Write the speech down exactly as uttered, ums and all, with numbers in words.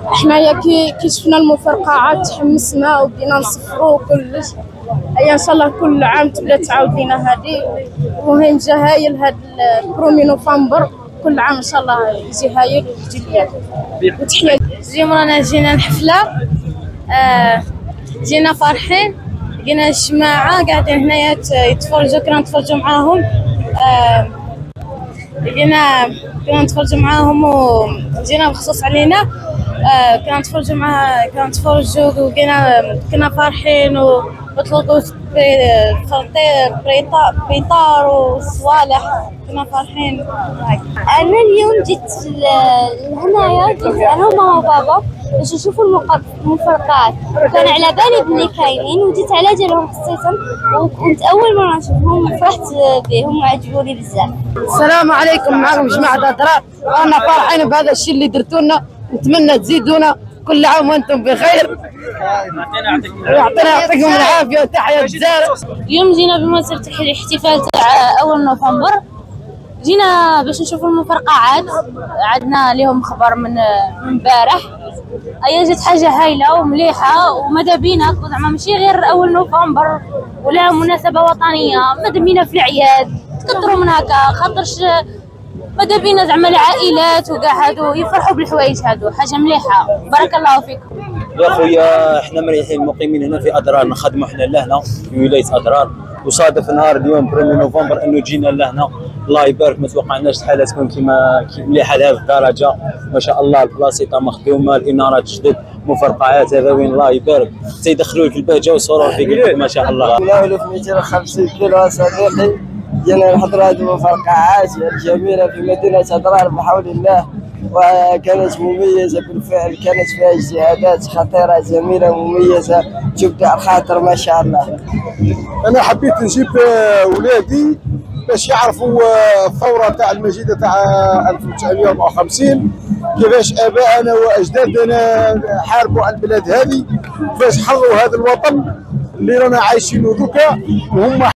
حنايا كي كي شفنا المفرقعات تحمسنا وبدينا نصفروا كلش. هيا ان شاء الله كل عام تبدا تعاود لينا هذه. المهم جا هايل هذا البرومي نوفمبر، كل عام ان شاء الله يجي هايل ويجي بيان. وتحيه اليوم رانا جينا الحفله، آه جينا فرحين، لقينا الجماعه قاعدين هنايا يتفرجوا، كنا نتفرجوا معاهم. آه لقينا كنا نتفرجوا معاهم وجينا بخصوص علينا. آه كنا نتفرجوا مع كنا نتفرجوا وكنا كنا فرحين وطلقوا بريطار وصوالح، كنا فرحين هاك. انا اليوم جيت لهنايا، جيت انا وماما وبابا باش نشوفوا المفرقعات، وكان على بالي بلي كاينين وجيت على جالهم خصيصا، وكنت اول مره نشوفهم وفرحت بهم وعجبوني بزاف. السلام عليكم، معكم جماعه اضرار، رانا فرحين بهذا الشيء اللي درتونا، نتمنى تزيدونا كل عام وانتم بخير. يعطينا يعطيكم العافيه وتحيا الجزائر. اليوم جينا بمناسبه الاحتفال تاع أول نوفمبر، جينا باش نشوفوا المفرقعات، عندنا لهم خبر من امبارح. هي جات حاجه هايله ومليحه، وماذا بينا زعما ماشي غير أول نوفمبر ولا مناسبه وطنيه، ماذا بينا في العياد تكثروا من هكا، خاطرش ماذا بينا زعما العائلات وكاع هادو يفرحوا بالحوايج هادو، حاجه مليحه. بارك الله فيكم. يا خويا احنا مريحين مقيمين هنا في اضرار، نخدموا احنا لهنا في ولايه اضرار، وصادف نهار اليوم بريمي نوفمبر انه جينا لهنا. الله يبارك، ما توقعناش الحاله تكون كيما مليحه لهذه الدرجه، ما شاء الله. البلاصيطه مخدومه، الانارات جدد، مفرقعات هذا وين الله يبارك، تيدخلوا لك البهجه والسرور في قلبك ما شاء الله. نحاولوا في مئتين وخمسين كيلو صديقي، جينا نحضروا هذه المفرقعات الجميله في مدينه اضرار بحول الله، وكانت مميزه بالفعل، كانت فيها اجتهادات خطيره جميله مميزه، تبدع الخاطر ما شاء الله. انا حبيت نجيب ولادي باش يعرفوا الثوره تاع المجيده تاع ألف وتسعمئة وأربعة وخمسين، كيفاش ابائنا واجدادنا حاربوا على البلاد هذه، كيفاش حرروا هذا الوطن اللي رانا عايشينه دوكا، وهم